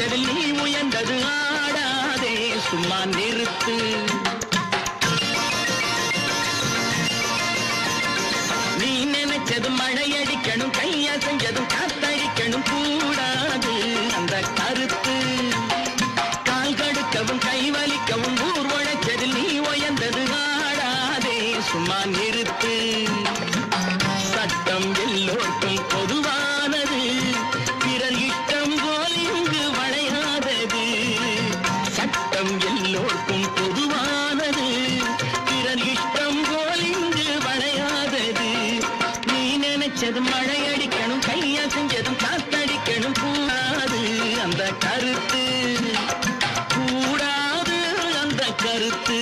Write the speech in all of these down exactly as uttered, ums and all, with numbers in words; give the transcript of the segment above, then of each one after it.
உழைச்சதில் நீ உயர்ந்தது ஆடாதே சும்மா நிறுத்து. நீ நினைச்சது மழையடிக்கணும் கைய செஞ்சதும் காத்தடிக்கணும் கூடாது அந்த கருத்து. கால் கடுக்கவும் கை வலிக்கவும் ஊர் உழைச்சதில் நீ உயர்ந்தது ஆடாதே சும்மா நிறுத்து. சட்டம் எல்லோருக்கும் பொதுவானது பிறர் இஷ்டம் போல் இங்கு வளையாதது. சட்டம் எல்லோருக்கும் பொதுவானது பிறர் இஷ்டம் போல் இங்கு வளையாதது. நீ நினைச்சது மழையடிக்கணும் கைய செஞ்சதும் காத்தடிக்கணும் கூடாது அந்த கருத்து. கூடாது அந்த கருத்து.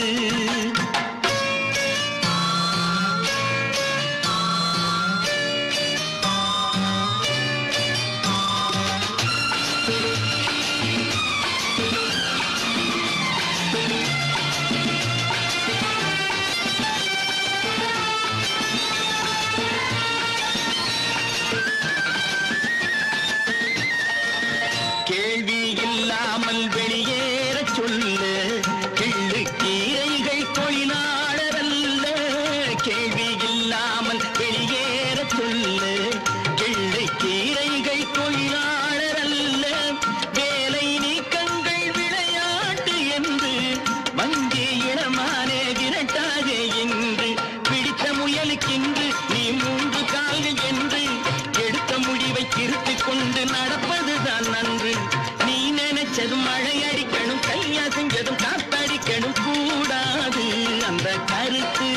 கேள்வி இல்லாமல் வெளியேற சொல்லு கிள்ளு கீரைகள் தொழிலாளர் அல்ல. கேள்வி இல்லாமல் வெளியேற சொல்லு கிள்ளு கீரைகள் தொழிலாளர் அல்ல. வேலை நீக்கங்கள் விளையாட்டு என்று வங்கி இளமானே விரட்டாக என்று பிடித்த முயலுக்கென்று நீ மூன்று கால்கள் என்று எடுத்த முடிவை திருத்திக் கொண்டு நடப்பதுதான் நன்று. நீ நினைச்சது மழை அடிக்கணும் கையா செஞ்சதும் காத்தடிக்கணும் கூடாது அந்த கருத்து.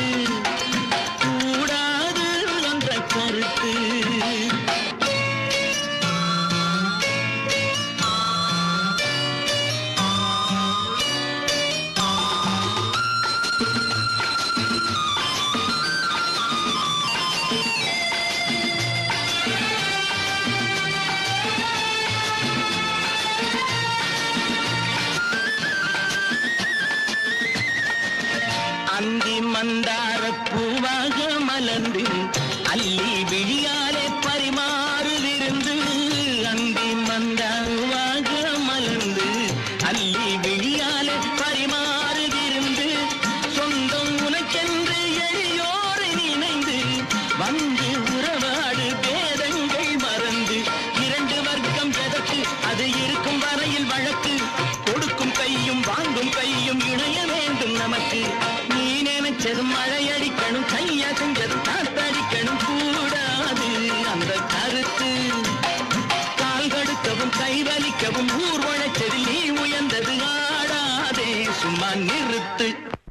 கூடாது அந்த கருத்து. அந்தி மந்தார பூவாக மலர்ந்து அள்ளி விழியாலே பரிமாறுவிருந்து. அந்தி மந்தாரவாக மலர்ந்து அள்ளி விழியாலே பரிமாறுவிருந்து. சொந்தம் உனக்கென்று எளியோரை நினைந்து வந்து உறவாடு பேதங்கள் மறந்து. இரண்டு வர்க்கம் எதற்கு அது இருக்கும் வரையில் வழக்கு. கொடுக்கும் கையும் வாங்கும் கையும் இணைய வேண்டும் நமக்கு. நீ நினைச்சது மழையடிக்கணும் கையா செஞ்சதும் காத்தடிக்கணும் கூடாது அந்த கருத்து. கால் கடுக்கவும் கை வலிக்கவும் ஊர் உழைச்சதில் நீ உயர்ந்தது ஆடாதே சும்மா நிறுத்து.